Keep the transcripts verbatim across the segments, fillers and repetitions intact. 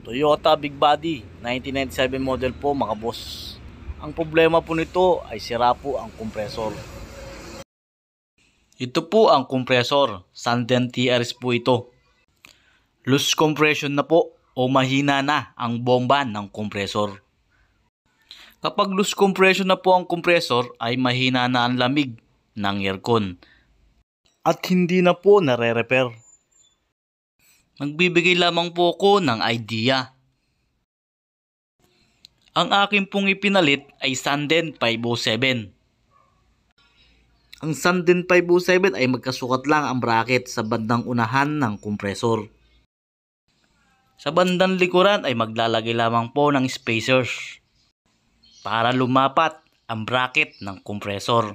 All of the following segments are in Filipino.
Toyota Big Body nineteen ninety-seven model po mga boss. Ang problema po nito ay sira po ang kompresor. Ito po ang kompresor, Sanden T R S po ito. Loose compression na po o mahina na ang bomba ng kompresor. Kapag loose compression na po ang kompresor ay mahina na ang lamig ng aircon at hindi na po nare-repair. Magbibigay lamang po ako ng idea. Ang akin pong ipinalit ay Sanden five oh seven. Ang Sanden five oh seven ay magkasukat lang ang bracket sa bandang unahan ng kompresor. Sa bandang likuran ay maglalagay lamang po ng spacers para lumapat ang bracket ng kompresor.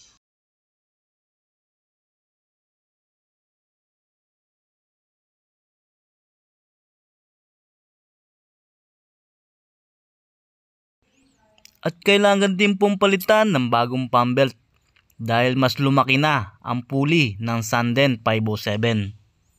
At kailangan din pong palitan ng bagong pump belt dahil mas lumaki na ang pulley ng Sanden five oh seven.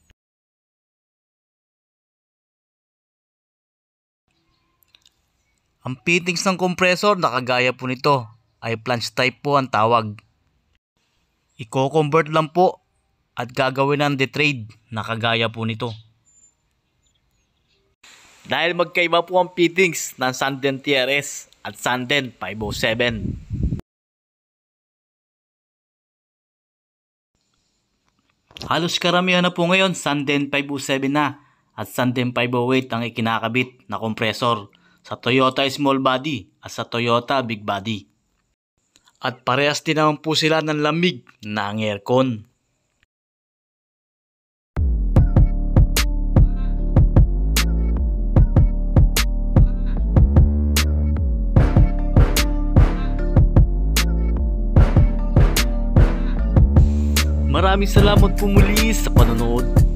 Ang fittings ng kompresor na kagaya po nito ay flange type po ang tawag. Iko-convert lang po at gagawin ng detrade na kagaya po nito. Dahil magkaiba po ang fittings ng Sanden T R S at Sanden five oh seven. Halos karamihan na po ngayon Sanden five oh seven na at Sanden five oh eight ang ikinakabit na kompresor sa Toyota Small Body at sa Toyota Big Body. At parehas din naman po sila ng lamig ng aircon. Maraming salamat po muli sa panonood.